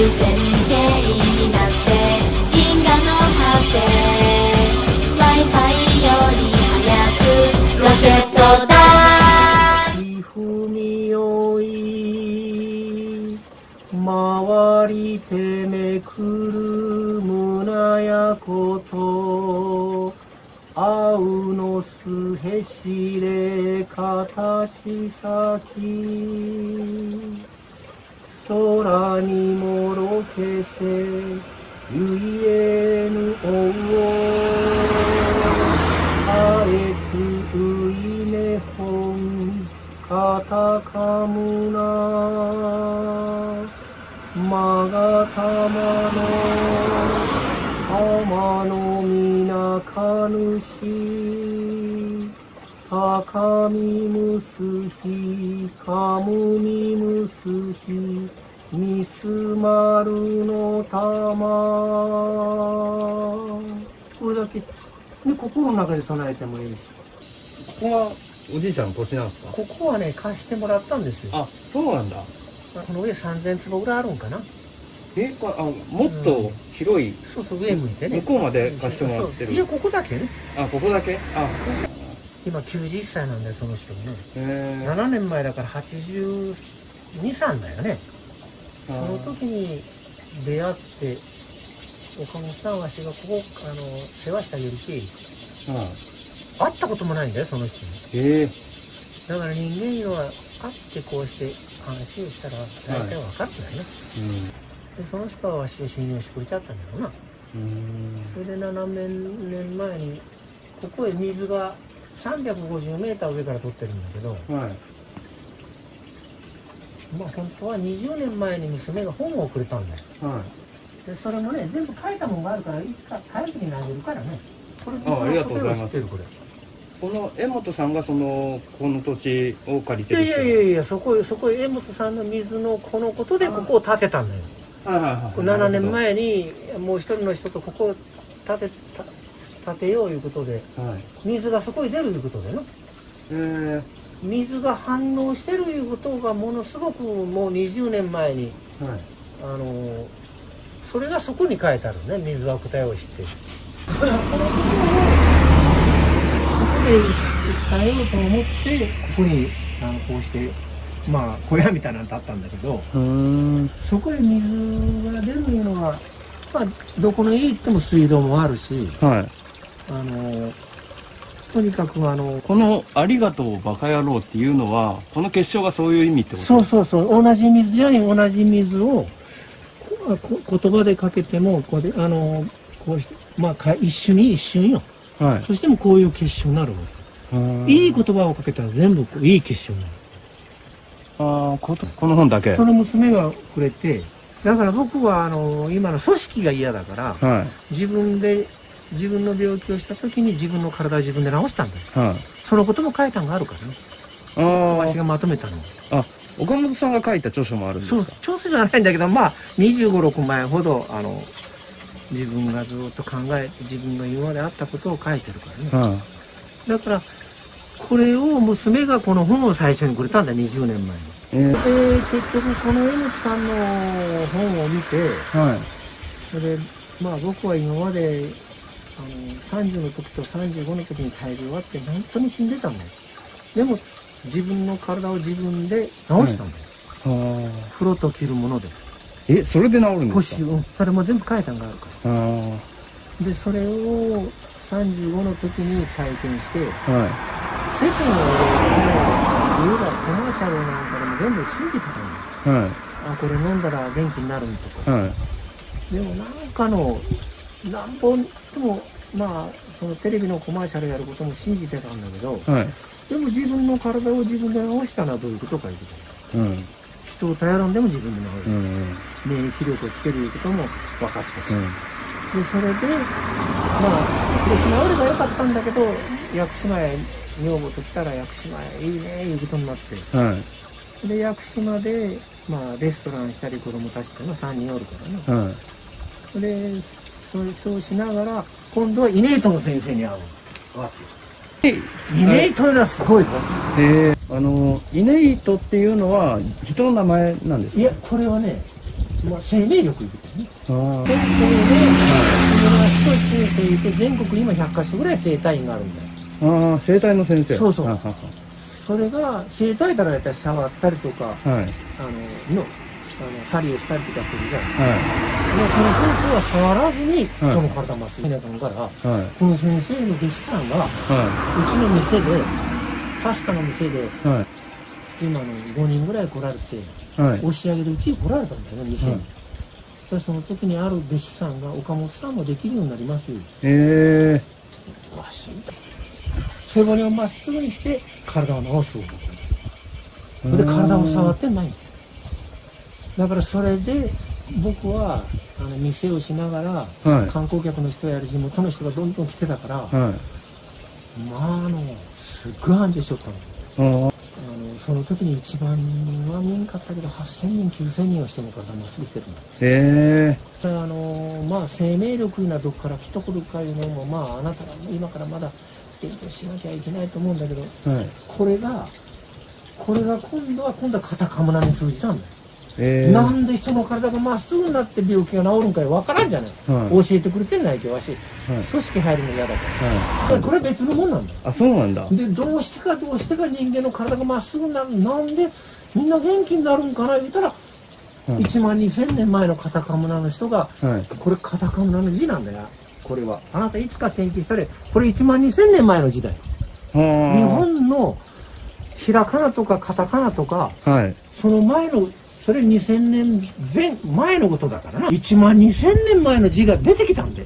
線形になって銀河の果て Wi-Fi より早くロケットだ踏みよい回りてめくる胸やことあうのすへしれ形先空にもろけせゆえぬおうあえつういめほんかたかむなまがたまの浜のみなかぬし高みむすひかむみむすひみすまるのたまこれだけで心の中で唱えてもいいしここはおじいちゃんの土地なんですか？ ここはね貸してもらったんですよ。 あ、そうなんだ。 この上3000坪ぐらいあるんかな。 これもっと広い、 そうそう上向いてね向こうまで貸してもらってる。 いやここだけね。 あ、ここだけ。あ、 今91歳なんだよその人もね。 へ 7年前だから82、3だよね。その時に出会って岡本さんわしがここ世話してあげるき会ったこともないんだよその人に。だから人間いうのは会ってこうして話をしたら大体分かるんだよね。でその人はわしを信用してくれちゃったんだろうな。それで7年前にここへ水が350メーター上から取ってるんだけど、まあ本当は20年前に娘が本をくれたんだよ。でそれもね全部書いたものがあるからいつか帰る時にあげるからね。これありがとうございます。この江本さんがこの土地を借りてる人。 いやそこへ江本さんの水のこのことでここを建てたんだよ。7年前にもう一人の人とここを建てよういうことで、水がそこに出るいうことでね。水が反応してるいうことがものすごくもう20年前に、それがそこに書いてあるね水は答えを知っている。このことをここで伝えようと思ってここにこうしてまあ小屋みたいなのだったんだけど、そこへ水が出るいうのは、まあ、どこの家行っても水道もあるし、とにかくこの「ありがとうバカ野郎」っていうのはこの結晶がそういう意味ってこと？ そう同じ水じゃに同じ水を言葉でかけてもこうしてまあ一瞬よ、そしてもこういう結晶になるの。いい言葉をかけたら全部いい結晶になる。この本だけその娘がくれて、だから僕は今の組織が嫌だから、自分の病気をした時に自分の体を自分で治したんだよ。そのことも書いたのがあるからね。わしがまとめたの。 岡本さんが書いた著書もあるんですか？ 著書じゃないんだけど、まあ25、6枚ほど自分がずっと考えて自分の今まであったことを書いてるからね。だからこれを娘がこの本を最初にくれたんだ20年前に。結局この江本さんの本を見て、それでまあ僕は今まで30の時と35の時に大病あって本当に死んでたんだよ。でも自分の体を自分で治したんだよ。風呂と着るもので。 それで治るんですか？ それも全部書いたのがあるから。でそれを35の時に体験して、世間を言えばコマーシャルなんかでも全部信じてたんだよ。これ飲んだら元気になるんとか。でもなんか何本でもまあそのテレビのコマーシャルやることも信じてたんだけど、でも自分の体を自分で治したのはどういうことかいうことだ。人を頼らんでも自分で治る。免疫力をつけるいうことも分かったし。でそれでまあ広島おればよかったんだけど屋久島へ女房と来たら屋久島へいいねいうことになって、で屋久島でまあレストランしたり子供たちとの3人おるからね。でそうしながら今度はイネイトの先生に会う。イネイトはすごいイネイトっていうのは人の名前なんですか？ いやこれはねまあ、生命力いくからね。 あ先生で、友達と先生いて、全国今100カ所ぐらい整体院があるんだよ。 あ、整体の先生。 そうそう。 はははそれが、整体からだったら触ったりとか、 はい。 針をしたりとかするじゃん。 はもうこの先生は触らずにはい人の体麻酔しなきゃから、 い。はい。 この先生の弟子さんが、 はうちの店で、パスタの店で、 い。はい。 今の5人ぐらい来られて、 はい。 押し上げでうちに来られたんだよね、店に。 はいでその時にある弟子さんが、岡本さんもできるようになりますよ。 えわし、背骨をまっすぐにして体を治す。 ー。 で、体を触ってない。だからそれで、僕は、店をしながら、 はい。 観光客の人やる地元の人がどんどん来てたから、 はい。 まあ、すっごい繁盛しとったの。 ああ。 その時に1万人は見んかったけど、8000人、9000人は人の体まっすぐしてるの。 えまあ、生命力いうのはどっから来たことかいうのも、まあ、あなたが今からまだ勉強しなきゃいけないと思うんだけど、 ー。はい。 これが今度はカタカムナに通じたんだよ。なえー。 んで人の体がまっすぐになって病気が治るんかわからんじゃない、 はい。 教えてくれてないけど、わし、 はい。 組織入るの嫌だから。 はい。 これは別のもんなんだよ。 あ、そうなんだ。 で、どうしてか人間の体がまっすぐになる。なんでみんな元気になるんかな言ったら、 はい。 1万2000年前のカタカムナの人が、 はい。 これカタカムナの字なんだよ。これは。あなたいつか研究したら、これ1万2000年前の時代。 はあ。 日本のひらがなとかカタカナとか、 はい。 その前の、それ2000年前のことだからな。1万2000年前の字が出てきたんで。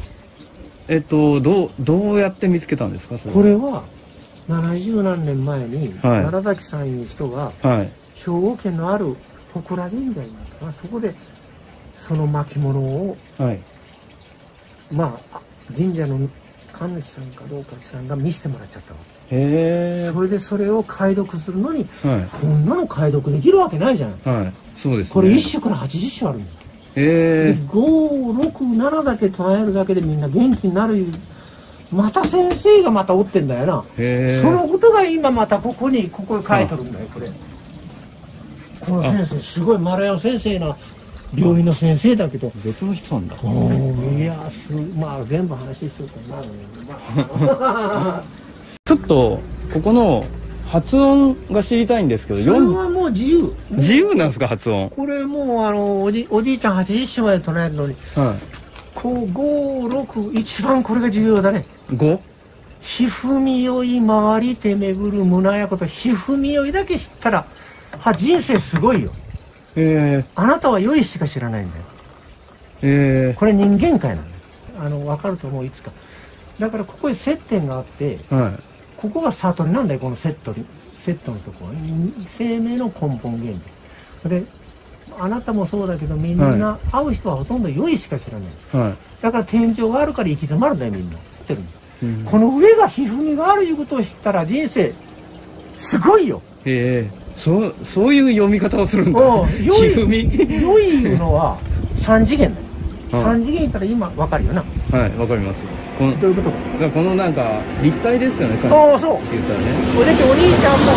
どうやって見つけたんですか、それ。 これは、70何年前に、 はい奈良崎さんいう人が、 はい。 兵庫県のある小倉神社になったな。そこで、その巻物を、 はい。 まあ、神社の神主さんかどうかさんが見せてもらっちゃったわけ。 へそれでそれを解読するのに、 え。はい。 こんなの解読できるわけないじゃん。 はい。そうですね。 これ1種から80種あるんだよ。でへえ。 5、6、7だけ唱えるだけでみんな元気になるいう。また先生がまたおってんだよな。 へえ。 そのことが今またここに書いとるんだよ、これ。この先生、すごい丸山先生な病院の先生だけど。 別の人なんだ。 いや、まあ全部話しようかな。まあちょっと、ここの発音が知りたいんですけど、 それはもう自由。 自由なんですか、発音。 これもうおじいちゃん80種まで唱えるのに、 はこう、5、6、一番これが重要だね。 い。5? ひふみよい回りて巡る胸やこと、ひふみよいだけ知ったら、人生すごいよ。あなたは良いしか知らないんだよ。これ人間界なんだよ。わかると思う、いつか。だからここに接点があって、 はい。 ここが悟りなんだよ、このセットのところは。生命の根本原理。それ、あなたもそうだけど、みんな、会う人はほとんど良いしか知らない。 はい。 だから天井があるから行き詰まるんだよ、みんな。知ってるんだ。 うんこの上がひふみがあるいうことを知ったら人生、すごいよ。 そういう読み方をするんだ。ひふみ。 良いいうのは3次元だよ。3次元言ったら今わかるよな。 はい、わかります。 どういうことか。 このなんか、立体ですよね、 ああ、そう。 言ったらね。 お兄ちゃんも、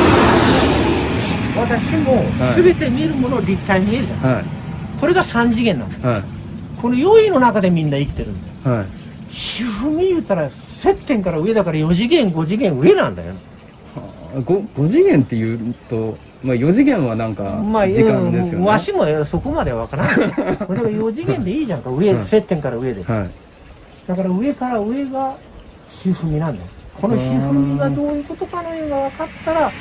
私も、すべて見るもの立体に見えるじゃん。 はい。 これが3次元なんだよ。 はい。 この良いの中でみんな生きてるんだよ。 はい。 ひふみ言ったら、接点から上だから4次元、5次元上なんだよ。 5次元って言うと、まあ4次元はなんか時間ですよね。 わしもそこまではわからない。だから4次元でいいじゃんか、上、接点から上で。 はい。 だから上から上がひふみなんだよ。このひふみがどういうことかのようが分かったら、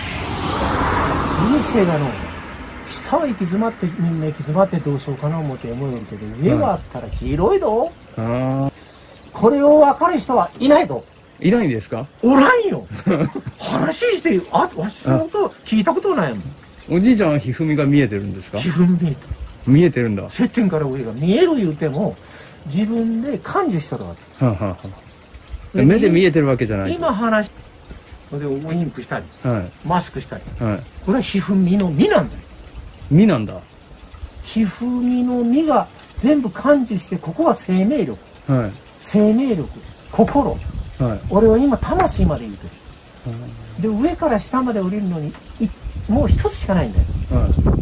人生がの、下は行き詰まって、みんな行き詰まってどうしようかな思って思うけど、上があったら広いぞ。これを分かる人はいないぞ。 いないんですか？ おらんよ。話してよ。わしそのこと聞いたことないもん。 おじいちゃんはひふみが見えてるんですか？ ひふみ見えてる。 見えてるんだ。 接点から上が見える言うても、自分で感受したらわけ。 はあはあ、目で見えてるわけじゃない。 今話し、でおインクしたり、 はい、 マスクしたり、 はい、 これはひふみの実なんだよ。 実なんだ。 ひふみの実が全部感受して、ここは生命力、 はい、 生命力、心、 はい、 俺は今魂まで言うてる。で上から下まで降りるのにもう一つしかないんだよ。 はい、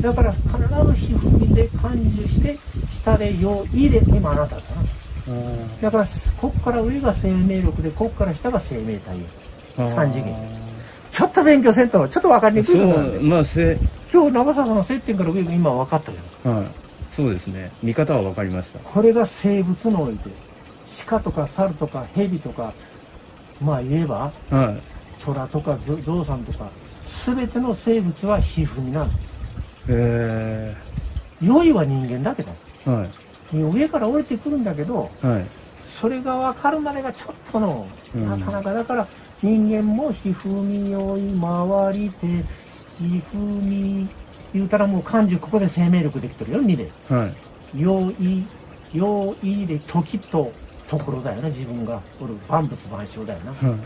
だから必ずひふみで感受して下でよいで今あなただな。だからここから上が生命力でここから下が生命体よ。3次元。ちょっと勉強せんとちょっと分かりにくいことなんで。 まあ今日長澤さんの接点から上が今分かったよ。 はい。そうですね。見方は分かりました。 これが生物のおいて鹿とか猿とか蛇とかまあ言えば、はい、虎とかゾウさんとか全ての生物はひふみなんです。良いは人間だけだ。はい、上から降りてくるんだけど、はい、それが分かるまでがちょっとの、なかなかだから人間もひふみよい回りてひふみ言うたらもう感受ここで生命力できてるよ2で。はい、よいで時とところだよね自分がおる万物万象だよな。はい、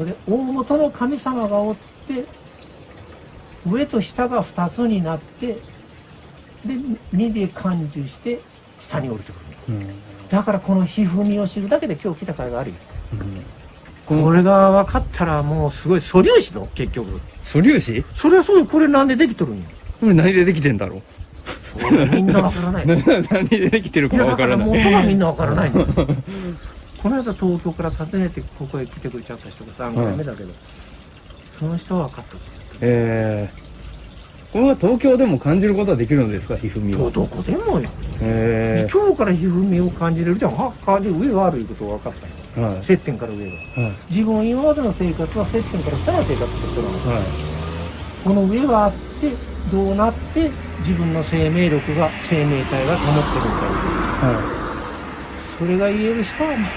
で大元の神様がおって上と下が2つになってで2で感受して下に降りてくる、だからこのひふみを知るだけで今日来た甲斐があるよ、これが分かったらもうすごい素粒子の結局。 素粒子？ それはそうよ。これなんでできとるんよ。 これ何でできてんだろう。 みんな分からない。 何でできてるか分からない。 元がみんな分からないんだ。この間東京から訪ねてここへ来てくれちゃった人が3回目だけど、その人は分かったって言って。 これは東京でも感じることはできるのですか、ひふみは。 どこでもよ。今日からひふみを感じれるじゃん。感じる上があるいうことが分かったよ。はい、接点から上が、はい、自分今までの生活は接点から下の生活してるの、はい、この上があってどうなって自分の生命力が生命体が保ってるんだよ、はい、それが言える人はね、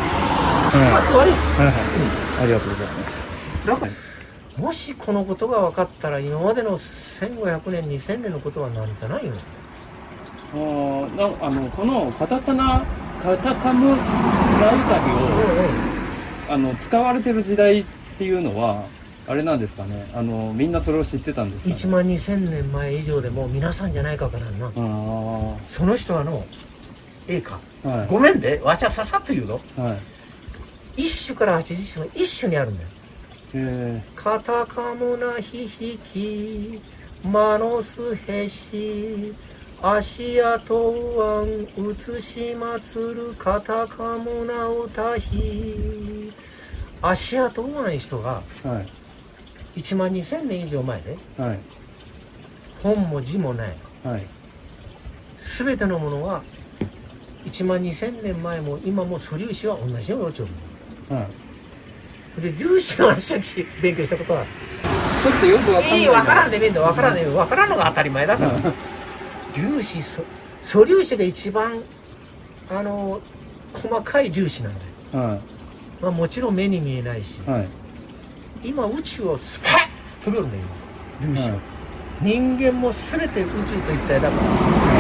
ありがとうございます。 だからもしこのことが分かったら今までの1500年2000年のことは何かないよ。 このカタカムラウタビを使われてる時代っていうのはあれなんですかね。みんなそれを知ってたんですかね。 1万2000年前以上でも皆さんじゃないかからな。その人はええか、はい、ごめんでわちゃささっと言うの、はい、1種から80種の1種にあるんだよ。カタカムナヒヒキマノスヘシ足跡ワン写しまつるカタカムナ歌ひ足跡ワン人が1万2000年以上前で、はい、本も字もない、はい、全てのものは1万2000年前も今も素粒子は同じように落ちる、はい、で粒子の話を勉強したことはちょっとよく分かんない。 分からんでみんな分からんで分からんのが当たり前だから粒子素粒子が一番細かい粒子なんだよ、はい、まあ、もちろん目に見えないし、はい、今宇宙をスパッ飛び降るんだよ粒子、はい、人間も全て宇宙と一体だから、こう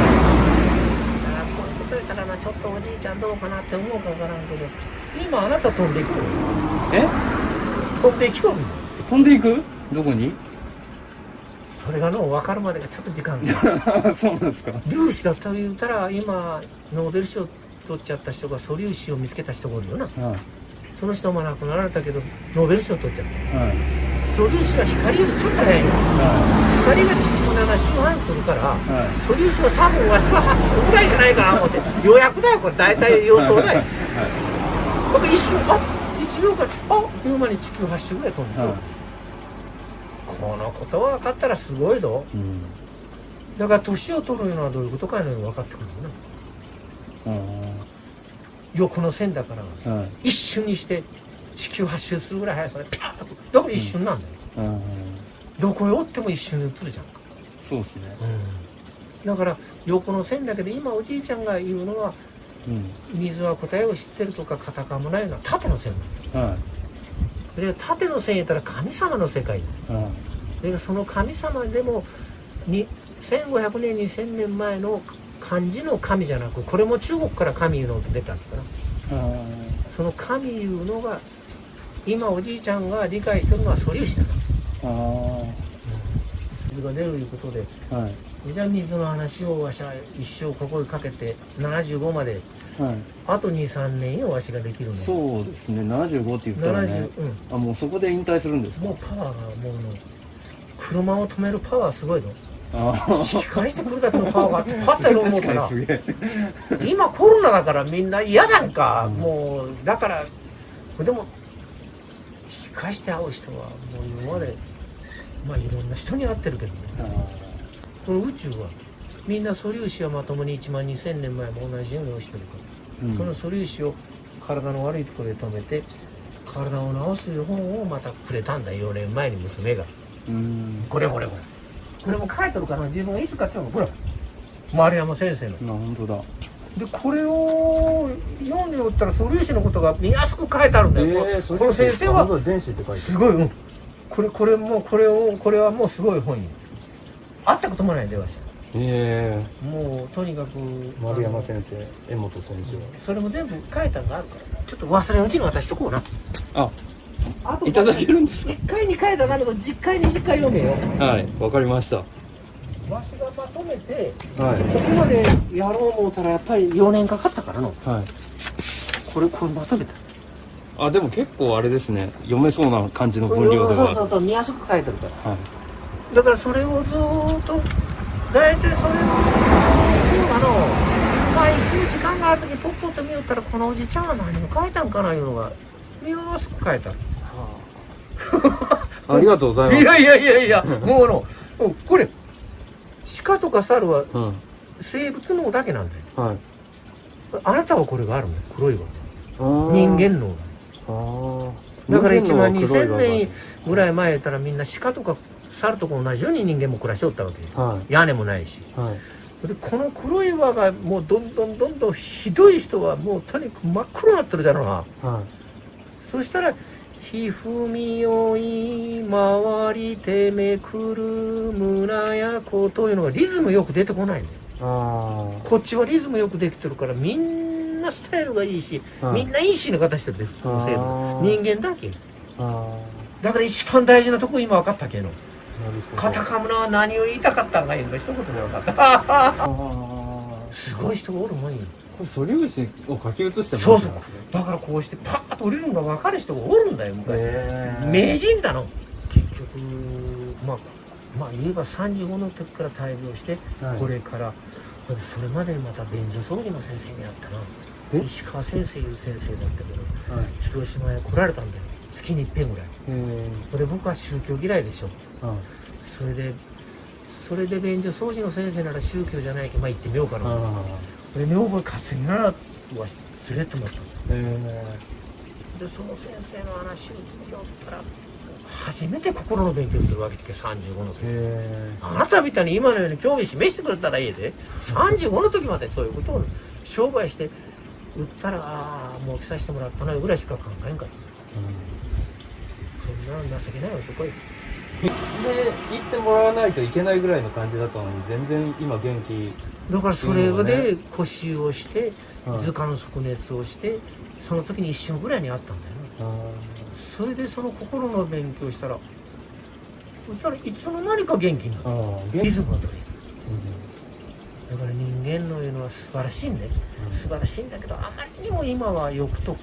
いうこと言ったらなちょっとおじいちゃんどうかなって思うか分からんけど今あなた飛んでいく。飛んでいく。 飛んでいく？どこに？ それが分かるまでがちょっと時間がそうなんですか。 粒子だと言ったら今ノーベル賞取っちゃった人が素粒子を見つけた人がおるよな、はい、その人も亡くなられたけどノーベル賞取っちゃった、はい、素粒子は光よりちょっと早いの、はい、光が地球7周半するから、はい、素粒子は多分わしは8分ぐらいじゃないかな思って予約だよこれ大体予想だよ、はい、一瞬1秒間いう間に地球8周ぐらい飛んでる、はい、このことが分かったらすごいぞ、うん、だから年を取るのはどういうことかいうのが分かってくるんだな、横の線だから、はい、一瞬にして地球8周するぐらい速さでピャーッとだから一瞬なんだよ、どこへおっても一瞬で映るじゃんか。 そうですね、 だから横の線だけで今おじいちゃんが言うのは、水は答えを知ってるとかカタカムないのは縦の線なんです、はい、それが縦の線やったら神様の世界、でその神様でも1500年2000年前の漢字の神じゃなくこれも中国から神いうのが出たんだから、その神いうのが今おじいちゃんが理解してるのは素粒子だな。水が出るいうことで、はい、じゃあ水の話をわしは一生ここにかけて75まで、はい、あと 2,3 年よわしができるの。 そうですね、75って言ったらね、もうそこで引退するんですか。 もうパワーがもう車を止めるパワーすごいの。 仕返してくるだけのパワーがあってパッとやろう思ったらすげえ。 今コロナだからみんな嫌なんか、もうだからでも仕返して会う人はもう今までまあいろんな人に会ってるけどね。この宇宙はみんな素粒子はまともに1万2000年前も同じように落ちてるから、その素粒子を体の悪いところで止めて体を治す本をまたくれたんだ、4年前に娘が。これこれも書いてるかな、自分がいつ買ったのこれ丸山先生の。 本当だ。 でこれを読んでおったら素粒子のことが見やすく書いてあるんだよ。この先生はすごい、これはもうすごい本に会ったこともないんだよわし。もうとにかく丸山先生、江本先生、 それも全部書いたのがあるからちょっと忘れのうちに渡しとこうな。あといただけるんですか。 1回2回だなけど10回20回読めよ。 はい、わかりました。 わしがまとめて、ここまでやろう思うたらやっぱり4年かかったからの。これまとめた。 でも結構あれですね、読めそうな感じの分量では。 そう見やすく書いてるから。だからそれをずーっと大体それをそうなの。まあいつ時間がある時ポッポッと見よったらこのおじちゃんは何を書いたんかないうのが見やすく書いてある。 ありがとうございます。 いやもうこれ鹿とか猿は生物脳だけなんだよ。あなたはこれがあるの、黒いわ。人間脳だから1万2000年ぐらい前やったらみんな鹿とか猿とか同じように人間も暮らしておったわけよ。屋根もないし。でこの黒い輪がもうどんどんひどい人はもうとにかく真っ黒になってるだろうな。そしたらひふみよい回りてめくる村やこというのがリズムよく出てこないんだよ。こっちはリズムよくできてるからみんなスタイルがいいし、みんないいしの形してるんです。人間だけだから一番大事なとこ今分かったけど、カタカムナは何を言いたかったんかいうのが一言で分かった。すごい人がおるもんよ。 これ素粒子を書き写してそうだからこうしてパーッと降りるのが分かる人がおるんだよ昔。名人だの。結局まあ言えば35の時から大病して、これからそれまでにまた便所掃除の先生に会ったな。石川先生いう先生だったけど、広島へ来られたんだよ、月に1遍ぐらい。それ僕は宗教嫌いでしょ。それで便所掃除の先生なら宗教じゃないけど、まあ行ってみようかな。で女房担ぎならは連れてもらった。でその先生の話を聞きよったら初めて心の勉強するわけって35の時。あなたみたいに今のように興味示してくれたらいいで、35の時までそういうことを商売して売ったらもう着させてもらったなぐらいしか考えんかった。そんな情けない男よ。 で行ってもらわないといけないぐらいの感じだったのに全然今元気。 だからそれで呼吸をして図鑑測熱をしてその時に一瞬ぐらいにあったんだよね。それでその心の勉強したらそしたらいつの間にか元気になった。リズムが取れる。だから人間のいうのは素晴らしいね。素晴らしいんだけどあまりにも今は欲と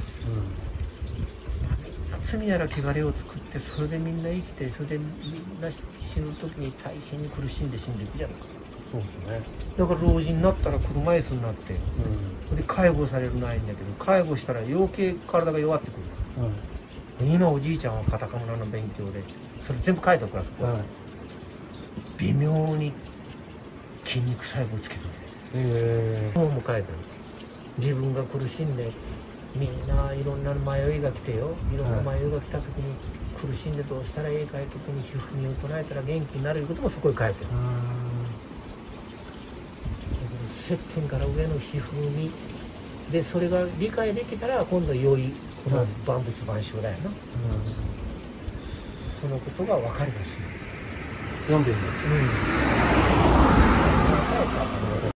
罪やら汚れを作ってそれでみんな生きてそれでみんな死ぬ時に大変に苦しんで死んでいくじゃないか。だから老人になったら車椅子になって、で介護されるないんだけど介護したら余計体が弱ってくる。今おじいちゃんはカタカナの勉強でそれ全部書いておくからそこは微妙に筋肉細胞つけてる。本も書いてある。自分が苦しんでみんないろんな迷いが来てよ、いろんな迷いが来た時に苦しんでどうしたらいいかいう時にひふみを唱えたら元気になるいうこともそこに書いてる。接点から上のひふみでそれが理解できたら今度良いこの万物万象だよな。そのことが分かります。 読んでるんです。